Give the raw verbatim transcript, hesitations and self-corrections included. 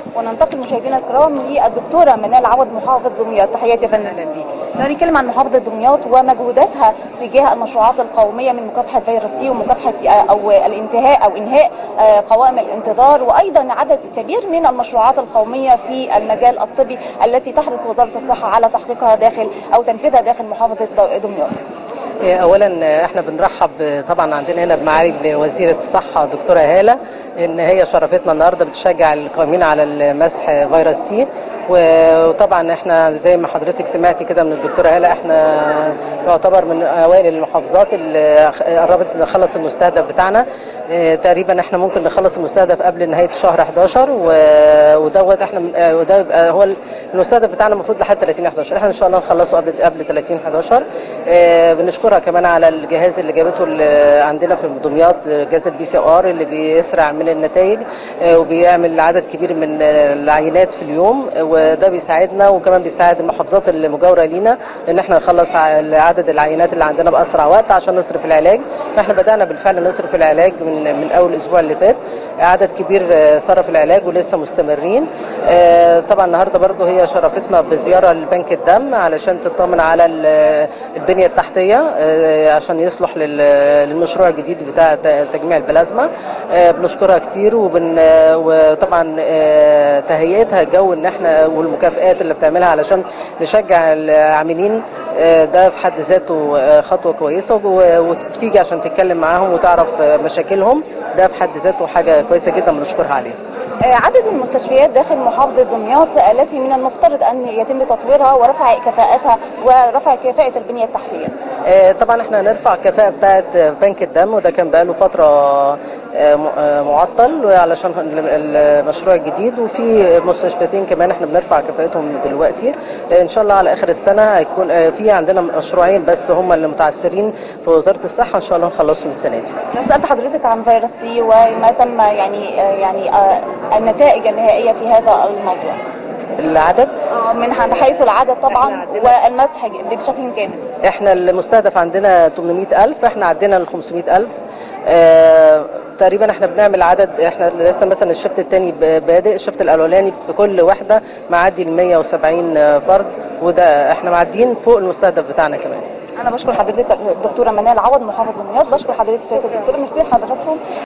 وننتقل مشاهدينا الكرام للدكتوره منال عوض محافظ دمياط. تحياتي يا فندم. اهلا بيك. نتكلم عن محافظه دمياط ومجهوداتها تجاه المشروعات القوميه من مكافحه فيروس سي ومكافحه او الانتهاء او انهاء قوائم الانتظار، وايضا عدد كبير من المشروعات القوميه في المجال الطبي التي تحرص وزاره الصحه على تحقيقها داخل او تنفيذها داخل محافظه دمياط. اولا احنا بنرحب طبعا عندنا هنا بمعالي وزيره الصحه دكتوره هاله، ان هي شرفتنا النهارده بتشجع القائمين على المسح فيروس سي. وطبعا احنا زي ما حضرتك سمعتي كده من الدكتوره هاله، احنا يعتبر من اوائل المحافظات اللي قربت نخلص المستهدف بتاعنا. اه تقريبا احنا ممكن نخلص المستهدف قبل نهايه شهر احداشر، ودوت احنا وده يبقى هو المستهدف بتاعنا المفروض لحد ثلاثين احداشر. احنا ان شاء الله نخلصه قبل قبل ثلاثين احداشر. اه بنشكرها كمان على الجهاز اللي جابته اللي عندنا في دمياط، جهاز البي سي ار اللي بيسرع من النتائج اه وبيعمل عدد كبير من العينات في اليوم، وده بيساعدنا وكمان بيساعد المحافظات المجاوره لينا ان احنا نخلص عدد العينات اللي عندنا باسرع وقت عشان نصرف العلاج. احنا بدانا بالفعل نصرف العلاج من من اول الاسبوع اللي فات، عدد كبير صرف العلاج ولسه مستمرين. طبعا النهارده برضو هي شرفتنا بزياره لبنك الدم علشان تطمن على البنيه التحتيه عشان يصلح للمشروع الجديد بتاع تجميع البلازما. بنشكرها كتير، وطبعا تهيئتها جو ان احنا والمكافئات اللي بتعملها علشان نشجع العاملين، ده في حد ذاته خطوه كويسه، وبتيجي عشان تتكلم معاهم وتعرف مشاكلهم، ده في حد ذاته حاجه كويسه جدا بنشكرها عليها. عدد المستشفيات داخل محافظه دمياط التي من المفترض ان يتم تطويرها ورفع كفاءتها ورفع كفاءه البنيه التحتيه. طبعا احنا هنرفع الكفاءه بتاعه بنك الدم، وده كان بقاله فتره معطل علشان المشروع الجديد، وفي مستشفيتين كمان احنا بنرفع كفاءتهم دلوقتي. ان شاء الله على اخر السنه هيكون في عندنا مشروعين بس هم اللي متعثرين في وزاره الصحه، ان شاء الله نخلصهم السنه دي. لو سالت حضرتك عن فيروس سي وما تم يعني يعني النتائج النهائيه في هذا الموضوع. العدد من حيث العدد طبعا والمسح بشكل كامل. احنا المستهدف عندنا ثمانمائة ألف، احنا عدينا ال خمسمائة ألف. اه تقريبا احنا بنعمل عدد، احنا لسه مثلا الشفت الثاني بادئ، الشفت الاولاني في كل واحده معدي ال مائة وسبعين فرد، وده احنا معديين فوق المستهدف بتاعنا كمان. انا بشكر حضرتك الدكتوره منال عوض محافظ دمياط، بشكر حضرتك سياده الدكتوره، ميرسي لحضراتكم.